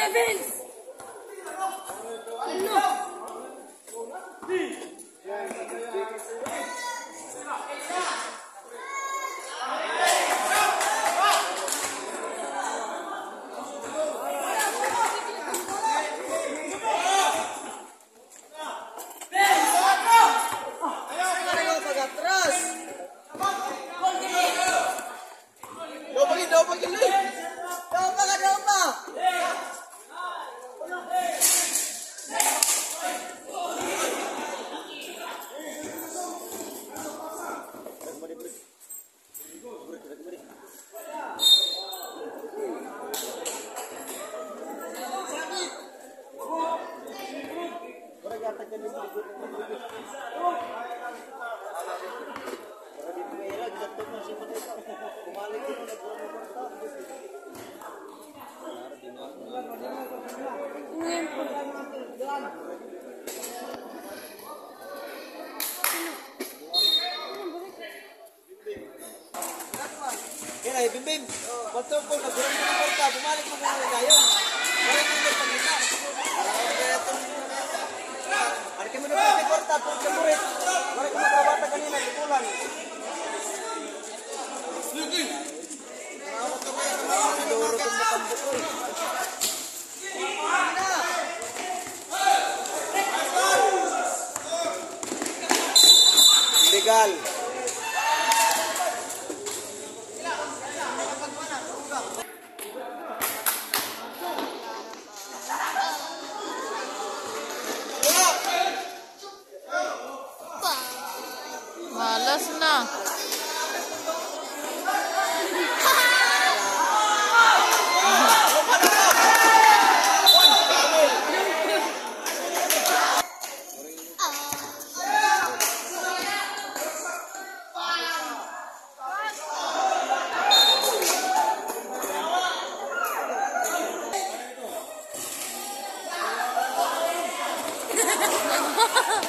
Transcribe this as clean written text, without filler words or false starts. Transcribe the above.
Vince! No! Kaya Bim, waktu po nagurang mo ng porta, bumalik mo muna ngayon. Balik mo na pagkita. Balik mo na pagkita porta, porta mo rin. Balik mo na trabata kanina, ikulan. Sige! Duro kong makambukol. Legal. Malas na. Ha ha ha!